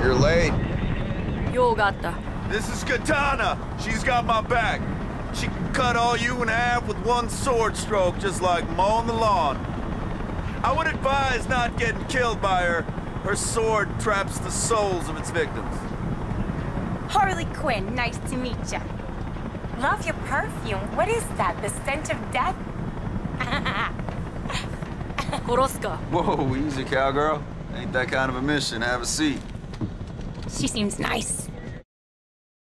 You're late. Yogata. This is Katana. She's got my back. She can cut all you in half with one sword stroke, just like mowing the lawn. I would advise not getting killed by her. Her sword traps the souls of its victims. Harley Quinn, nice to meet ya. Love your perfume. What is that? The scent of death? Koroska. Whoa, easy, cowgirl. Ain't that kind of a mission. Have a seat. She seems nice.